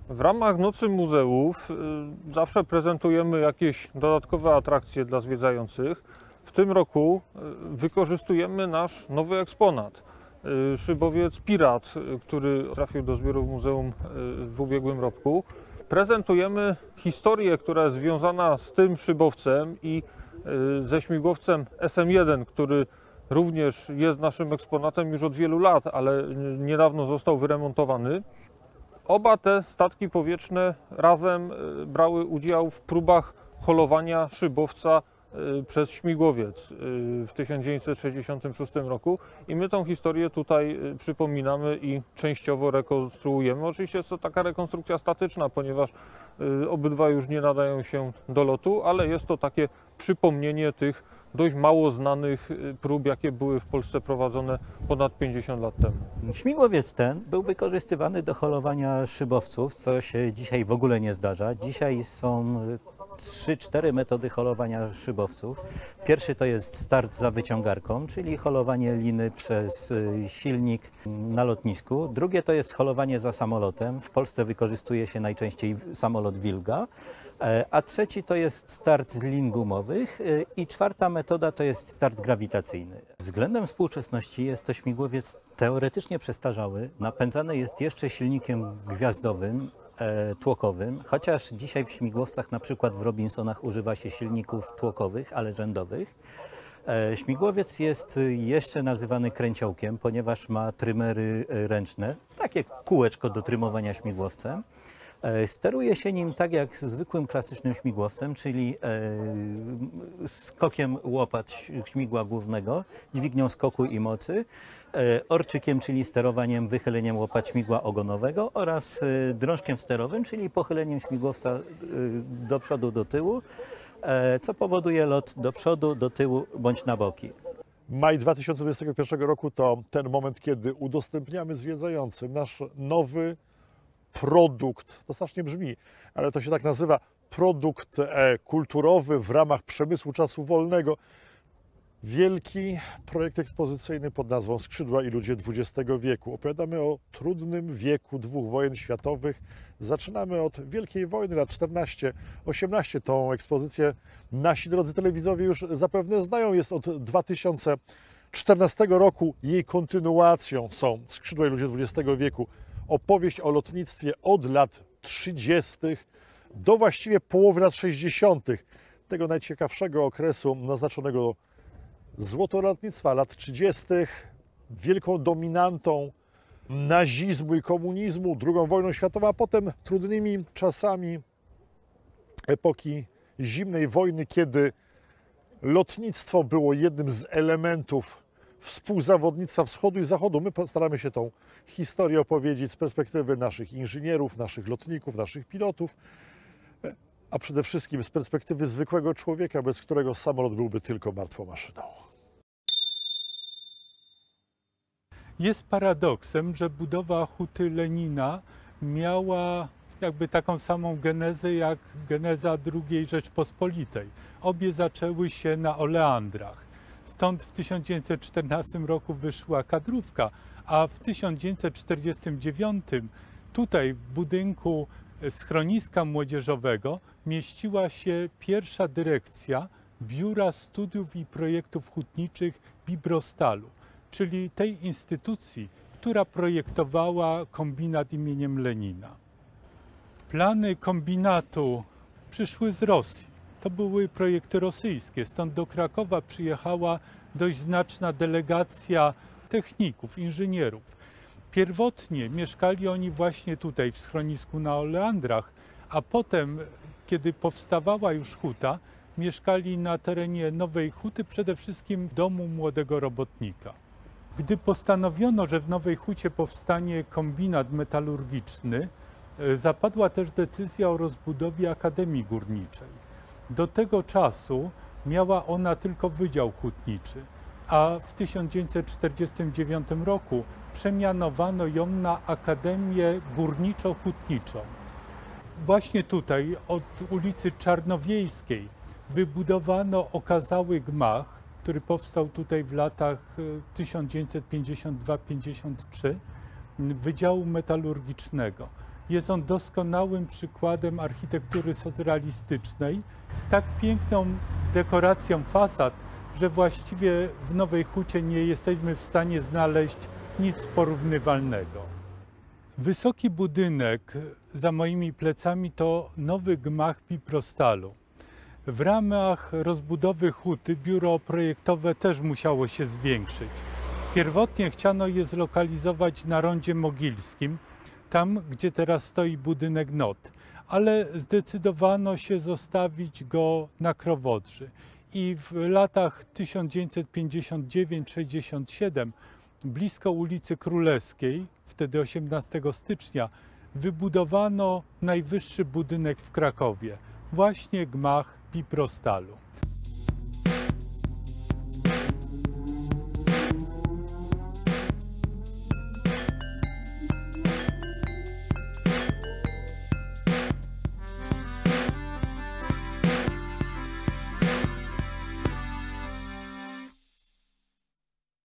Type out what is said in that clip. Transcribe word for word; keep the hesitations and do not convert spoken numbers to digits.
W ramach Nocy Muzeów y, zawsze prezentujemy jakieś dodatkowe atrakcje dla zwiedzających. W tym roku y, wykorzystujemy nasz nowy eksponat. Y, szybowiec Pirat, y, który trafił do zbiorów muzeum y, w ubiegłym roku. Prezentujemy historię, która jest związana z tym szybowcem i y, ze śmigłowcem S M jeden, który również jest naszym eksponatem już od wielu lat, ale niedawno został wyremontowany. Oba te statki powietrzne razem brały udział w próbach holowania szybowca przez śmigłowiec w tysiąc dziewięćset sześćdziesiątym szóstym roku i my tą historię tutaj przypominamy i częściowo rekonstruujemy. Oczywiście jest to taka rekonstrukcja statyczna, ponieważ obydwa już nie nadają się do lotu, ale jest to takie przypomnienie tych dość mało znanych prób, jakie były w Polsce prowadzone ponad pięćdziesiąt lat temu. Śmigłowiec ten był wykorzystywany do holowania szybowców, co się dzisiaj w ogóle nie zdarza. Dzisiaj są trzy cztery metody holowania szybowców. Pierwszy to jest start za wyciągarką, czyli holowanie liny przez silnik na lotnisku. Drugie to jest holowanie za samolotem. W Polsce wykorzystuje się najczęściej samolot Wilga. A trzeci to jest start z lin gumowych i czwarta metoda to jest start grawitacyjny. Względem współczesności jest to śmigłowiec teoretycznie przestarzały, napędzany jest jeszcze silnikiem gwiazdowym, e, tłokowym, chociaż dzisiaj w śmigłowcach, na przykład w Robinsonach, używa się silników tłokowych, ale rzędowych. E, śmigłowiec jest jeszcze nazywany kręciołkiem, ponieważ ma trymery ręczne, takie kółeczko do trymowania śmigłowcem. Steruje się nim tak jak zwykłym klasycznym śmigłowcem, czyli e, skokiem łopat śmigła głównego, dźwignią skoku i mocy, e, orczykiem, czyli sterowaniem, wychyleniem łopat śmigła ogonowego oraz e, drążkiem sterowym, czyli pochyleniem śmigłowca e, do przodu, do tyłu, e, co powoduje lot do przodu, do tyłu bądź na boki. Maj dwa tysiące dwudziestego pierwszego roku to ten moment, kiedy udostępniamy zwiedzającym nasz nowy produkt, to strasznie brzmi, ale to się tak nazywa, produkt e, kulturowy w ramach przemysłu czasu wolnego. Wielki projekt ekspozycyjny pod nazwą Skrzydła i ludzie dwudziestego wieku. Opowiadamy o trudnym wieku dwóch wojen światowych. Zaczynamy od Wielkiej Wojny, lat czternaście osiemnaście. Tą ekspozycję nasi drodzy telewidzowie już zapewne znają. Jest od dwa tysiące czternastego roku. Jej kontynuacją są Skrzydła i ludzie dwudziestego wieku. Opowieść o lotnictwie od lat trzydziestych do właściwie połowy lat sześćdziesiątych. Tego najciekawszego okresu naznaczonego złoto lotnictwa lat trzydziestych. Wielką dominantą nazizmu i komunizmu, drugą wojną światową, a potem trudnymi czasami epoki zimnej wojny, kiedy lotnictwo było jednym z elementów współzawodnictwa wschodu i zachodu. My staramy się tą historię opowiedzieć z perspektywy naszych inżynierów, naszych lotników, naszych pilotów, a przede wszystkim z perspektywy zwykłego człowieka, bez którego samolot byłby tylko martwą maszyną. Jest paradoksem, że budowa huty Lenina miała jakby taką samą genezę jak geneza drugiej Rzeczpospolitej. Obie zaczęły się na oleandrach. Stąd w tysiąc dziewięćset czternastym roku wyszła kadrówka, a w tysiąc dziewięćset czterdziestym dziewiątym tutaj w budynku schroniska młodzieżowego mieściła się pierwsza dyrekcja Biura Studiów i Projektów Hutniczych Bibrostalu, czyli tej instytucji, która projektowała kombinat imieniem Lenina. Plany kombinatu przyszły z Rosji. To były projekty rosyjskie, stąd do Krakowa przyjechała dość znaczna delegacja techników, inżynierów. Pierwotnie mieszkali oni właśnie tutaj w schronisku na Oleandrach, a potem, kiedy powstawała już huta, mieszkali na terenie Nowej Huty, przede wszystkim w domu młodego robotnika. Gdy postanowiono, że w Nowej Hucie powstanie kombinat metalurgiczny, zapadła też decyzja o rozbudowie Akademii Górniczej. Do tego czasu miała ona tylko Wydział Hutniczy, a w tysiąc dziewięćset czterdziestym dziewiątym roku przemianowano ją na Akademię Górniczo-Hutniczą. Właśnie tutaj, od ulicy Czarnowiejskiej, wybudowano okazały gmach, który powstał tutaj w latach tysiąc dziewięćset pięćdziesiątym drugim do pięćdziesiątego trzeciego, Wydziału Metalurgicznego. Jest on doskonałym przykładem architektury socrealistycznej z tak piękną dekoracją fasad, że właściwie w Nowej Hucie nie jesteśmy w stanie znaleźć nic porównywalnego. Wysoki budynek za moimi plecami to nowy gmach Piprostalu. W ramach rozbudowy huty biuro projektowe też musiało się zwiększyć. Pierwotnie chciano je zlokalizować na rondzie Mogilskim, tam gdzie teraz stoi budynek N O T, ale zdecydowano się zostawić go na Krowodrzy. I w latach tysiąc dziewięćset pięćdziesiąt dziewięć sześćdziesiąt siedem blisko ulicy Królewskiej, wtedy osiemnastego stycznia, wybudowano najwyższy budynek w Krakowie, właśnie gmach Piprostalu.